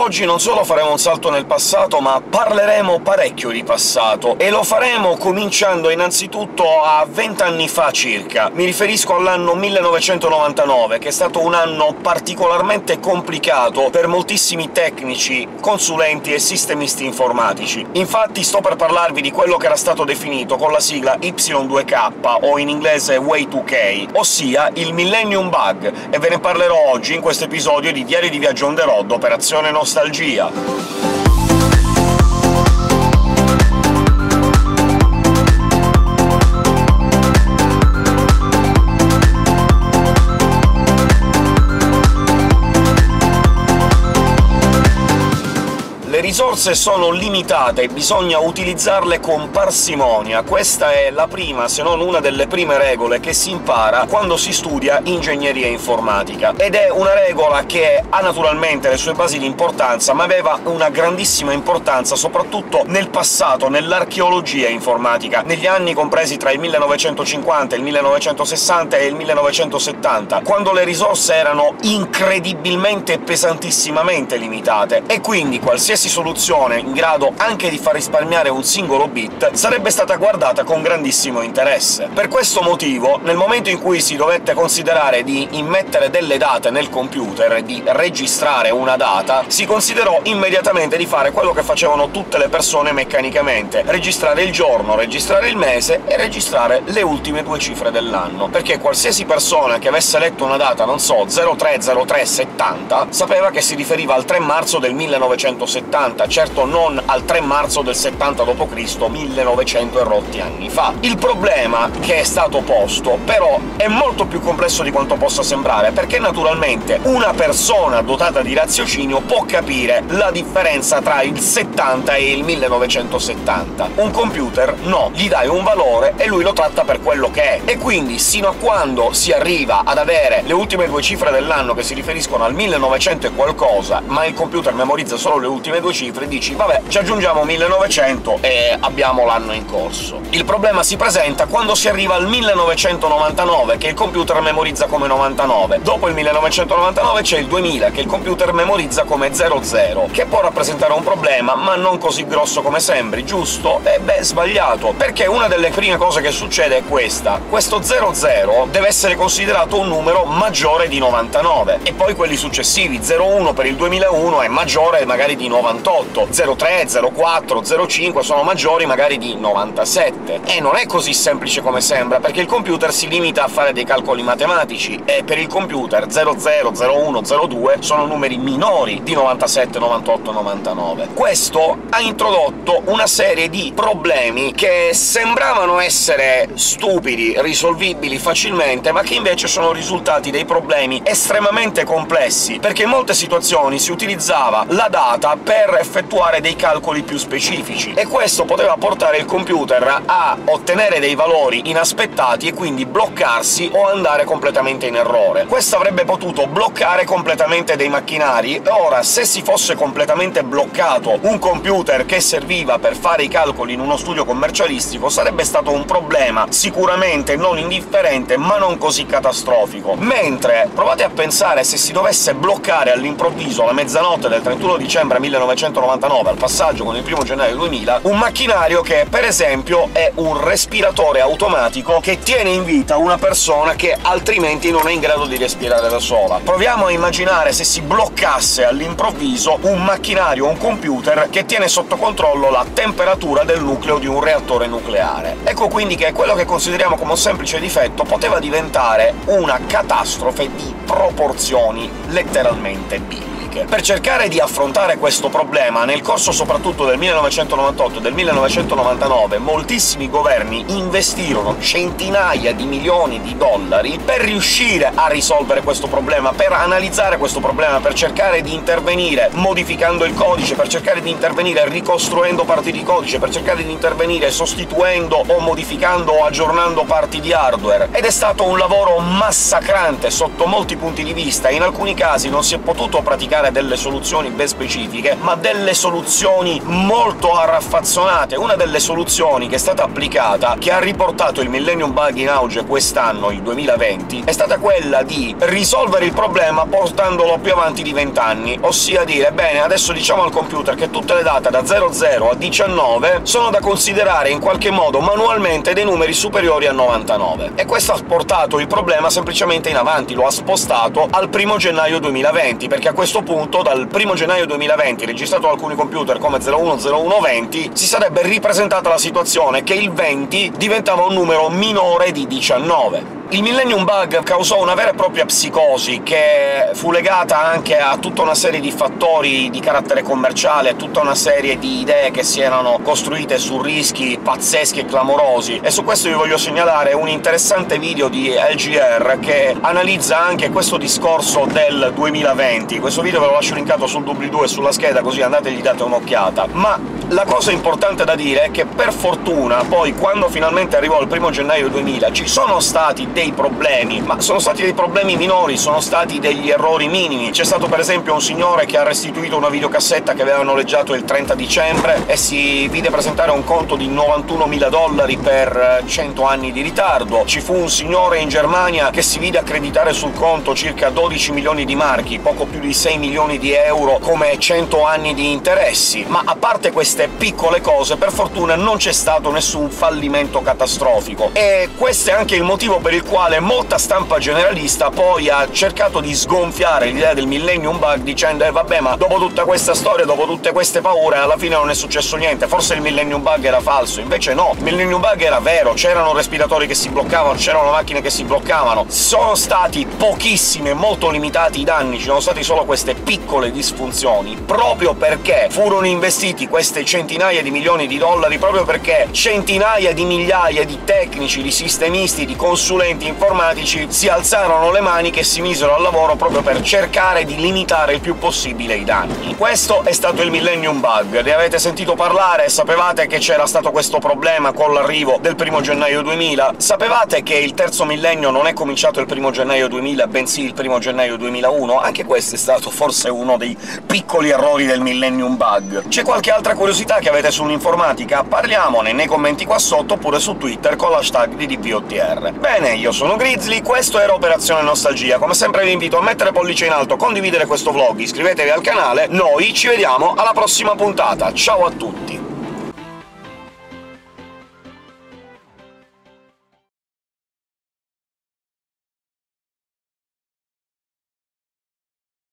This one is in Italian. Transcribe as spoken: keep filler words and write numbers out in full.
oggi non solo faremo un salto nel passato, ma parleremo parecchio di passato, e lo faremo cominciando innanzitutto a vent'anni fa circa. Mi riferisco all'anno millenovecentonovantanove, che è stato un anno particolarmente complicato per moltissimi tecnici, consulenti e sistemisti informatici. Infatti sto per parlarvi di quello che era stato definito con la sigla Y due K, o in inglese Y due K, ossia il Millennium Bug, e ve ne parlerò oggi in questo episodio di Diario di Viaggio on the road, Operazione Nostalgia. Le risorse sono limitate e bisogna utilizzarle con parsimonia. Questa è la prima, se non una delle prime regole che si impara quando si studia ingegneria informatica, ed è una regola che ha naturalmente le sue basi di importanza, ma aveva una grandissima importanza soprattutto nel passato, nell'archeologia informatica, negli anni compresi tra il millenovecentocinquanta, il millenovecentosessanta e il millenovecentosettanta, quando le risorse erano incredibilmente e pesantissimamente limitate, e quindi qualsiasi soluzione in grado anche di far risparmiare un singolo bit sarebbe stata guardata con grandissimo interesse. Per questo motivo, nel momento in cui si dovette considerare di immettere delle date nel computer e di registrare una data, si considerò immediatamente di fare quello che facevano tutte le persone meccanicamente: registrare il giorno, registrare il mese e registrare le ultime due cifre dell'anno, perché qualsiasi persona che avesse letto una data, non so, zero tre zero tre settanta, sapeva che si riferiva al tre marzo del millenovecentosettanta, certo non al tre marzo del settanta dopo Cristo, millenovecento e rotti anni fa. Il problema che è stato posto, però, è molto più complesso di quanto possa sembrare, perché naturalmente una persona dotata di raziocinio può capire la differenza tra il settanta e il millenovecentosettanta. Un computer no, gli dai un valore e lui lo tratta per quello che è, e quindi sino a quando si arriva ad avere le ultime due cifre dell'anno che si riferiscono al millenovecento e qualcosa, ma il computer memorizza solo le ultime due cifre, dici vabbè, ci aggiungiamo millenovecento e abbiamo l'anno in corso. Il problema si presenta quando si arriva al millenovecentonovantanove, che il computer memorizza come novantanove. Dopo il millenovecentonovantanove c'è il duemila, che il computer memorizza come zero zero, che può rappresentare un problema, ma non così grosso come sembri, giusto? E beh, sbagliato, perché una delle prime cose che succede è questa: questo zero zero deve essere considerato un numero maggiore di novantanove, e poi quelli successivi. zero uno per il duemilauno è maggiore magari di novantotto, zero tre, zero quattro, zero cinque sono maggiori magari di novantasette. E non è così semplice come sembra, perché il computer si limita a fare dei calcoli matematici, e per il computer zero zero, zero uno, zero due sono numeri minori di novantasette, novantotto, novantanove. Questo ha introdotto una serie di problemi che sembravano essere stupidi, risolvibili facilmente, ma che invece sono risultati dei problemi estremamente complessi, perché in molte situazioni si utilizzava la data per effettuare dei calcoli più specifici, e questo poteva portare il computer a ottenere dei valori inaspettati e quindi bloccarsi o andare completamente in errore. Questo avrebbe potuto bloccare completamente dei macchinari, e ora, se si fosse completamente bloccato un computer che serviva per fare i calcoli in uno studio commercialistico, sarebbe stato un problema sicuramente non indifferente, ma non così catastrofico. Mentre provate a pensare se si dovesse bloccare all'improvviso alla mezzanotte del trentuno dicembre millenovecentonovantanove, al passaggio con il primo gennaio duemila, un macchinario che, per esempio, è un respiratore automatico che tiene in vita una persona che altrimenti non è in grado di respirare da sola. Proviamo a immaginare se si bloccasse all'improvviso un macchinario, un computer, che tiene sotto controllo la temperatura del nucleo di un reattore nucleare. Ecco quindi che quello che consideriamo come un semplice difetto poteva diventare una catastrofe di proporzioni letteralmente bibliche. Per cercare di affrontare questo problema, nel corso soprattutto del millenovecentonovantotto e del millenovecentonovantanove, moltissimi governi investirono centinaia di milioni di dollari per riuscire a risolvere questo problema, per analizzare questo problema, per cercare di intervenire modificando il codice, per cercare di intervenire ricostruendo parti di codice, per cercare di intervenire sostituendo o modificando o aggiornando parti di hardware. Ed è stato un lavoro massacrante sotto molti punti di vista, in alcuni casi non si è potuto praticare dare delle soluzioni ben specifiche, ma delle soluzioni molto raffazzonate. Una delle soluzioni che è stata applicata, che ha riportato il Millennium Bug in auge quest'anno, il duemilaventi, è stata quella di risolvere il problema portandolo più avanti di venti anni, ossia dire «Bene, adesso diciamo al computer che tutte le date da zero zero a diciannove sono da considerare in qualche modo manualmente dei numeri superiori a novantanove». E questo ha portato il problema semplicemente in avanti, lo ha spostato al primo gennaio duemilaventi, perché a questo punto, dal primo gennaio duemilaventi, registrato da alcuni computer come zero uno zero uno venti, si sarebbe ripresentata la situazione che il venti diventava un numero minore di diciannove. Il Millennium Bug causò una vera e propria psicosi, che fu legata anche a tutta una serie di fattori di carattere commerciale, a tutta una serie di idee che si erano costruite su rischi pazzeschi e clamorosi, e su questo vi voglio segnalare un interessante video di L G R che analizza anche questo discorso del duemilaventi. Questo video ve lo lascio linkato sul doobly-doo e sulla scheda, così andate e gli date un'occhiata. Ma la cosa importante da dire è che, per fortuna, poi, quando finalmente arrivò il primo gennaio duemila, ci sono stati dei problemi, ma sono stati dei problemi minori, sono stati degli errori minimi. C'è stato per esempio un signore che ha restituito una videocassetta che aveva noleggiato il trenta dicembre e si vide presentare un conto di novantunomila dollari per cento anni di ritardo. Ci fu un signore in Germania che si vide accreditare sul conto circa dodici milioni di marchi, poco più di sei milioni di euro, come cento anni di interessi. Ma a parte queste piccole cose, per fortuna non c'è stato nessun fallimento catastrofico, e questo è anche il motivo per il quale molta stampa generalista poi ha cercato di sgonfiare l'idea del Millennium Bug dicendo «Eh vabbè, ma dopo tutta questa storia, dopo tutte queste paure, alla fine non è successo niente, forse il Millennium Bug era falso». Invece no, il Millennium Bug era vero, c'erano respiratori che si bloccavano, c'erano macchine che si bloccavano, sono stati pochissimi e molto limitati i danni, ci sono stati solo queste piccole disfunzioni, proprio perché furono investiti queste centinaia di milioni di dollari, proprio perché centinaia di migliaia di tecnici, di sistemisti, di consulenti informatici si alzarono le maniche e si misero al lavoro proprio per cercare di limitare il più possibile i danni. Questo è stato il Millennium Bug. Ne avete sentito parlare? Sapevate che c'era stato questo problema con l'arrivo del primo gennaio duemila? Sapevate che il terzo millennio non è cominciato il primo gennaio duemila, bensì il primo gennaio duemilauno? Anche questo è stato forse uno dei piccoli errori del Millennium Bug. C'è qualche altra curiosità che avete sull'informatica? Parliamone nei commenti qua sotto, oppure su Twitter con l'hashtag D D P O T R. Bene, io sono Grizzly, questo era Operazione Nostalgia. Come sempre vi invito a mettere pollice in alto, condividere questo vlog, iscrivetevi al canale, noi ci vediamo alla prossima puntata, ciao a tutti!